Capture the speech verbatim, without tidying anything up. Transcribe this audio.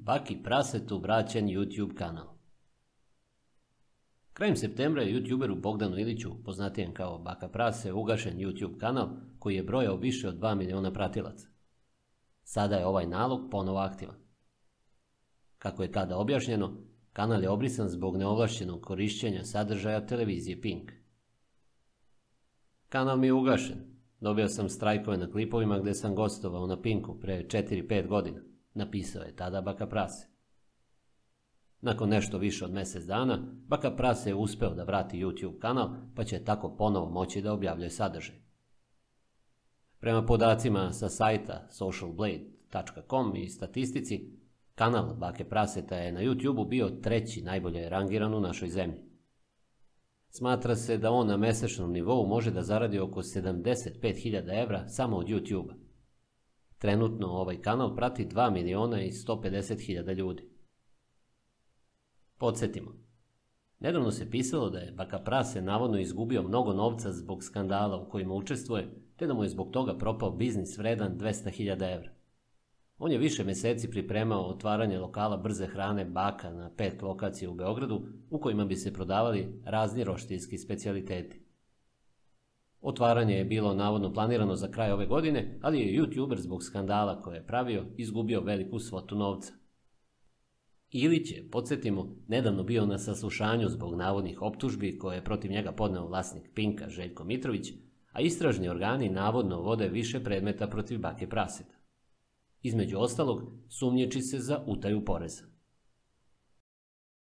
Baki prasetu vraćen YouTube kanal. Krajem septembra je youtuberu Bogdanu Iliću, poznatijem kao Baka prase, ugašen YouTube kanal koji je brojao više od dva miliona pratilaca. Sada je ovaj nalog ponovo aktivan. Kako je tada objašnjeno, kanal je obrisan zbog neovlašćenog korišćenja sadržaja televizije Pink. Kanal mi je ugašen. Dobio sam strajkove na klipovima gde sam gostovao na Pinku pre četiri pet godina, napisao je tada Baka prase. Nakon nešto više od mjesec dana, Baka prase je uspeo da vrati YouTube kanal, pa će tako ponovo moći da objavljuje sadržaj. Prema podacima sa sajta social blade tačka com i statistici, kanal Bake praseta je na YouTubeu bio treći najbolje rangiran u našoj zemlji. Smatra se da on na mesečnom nivou može da zaradi oko sedamdeset pet hiljada evra samo od YouTubea. Trenutno ovaj kanal prati dva miliona i sto pedeset hiljada ljudi. Podsjetimo. Nedavno se pisalo da je Baka prase navodno izgubio mnogo novca zbog skandala u kojima učestvuje, te da mu je zbog toga propao biznis vredan dvesta hiljada evra. On je više mjeseci pripremao otvaranje lokala brze hrane Baka na pet lokacija u Beogradu u kojima bi se prodavali razni roštiljski specijaliteti. Otvaranje je bilo navodno planirano za kraj ove godine, ali je YouTuber zbog skandala koje je pravio izgubio veliku svotu novca. Ilić je, podsjetimo, nedavno bio na saslušanju zbog navodnih optužbi koje je protiv njega podneo vlasnik Pinka Željko Mitrović, a istražni organi navodno vode više predmeta protiv Bake praseta. Između ostalog, sumnjiči se za utaju poreza.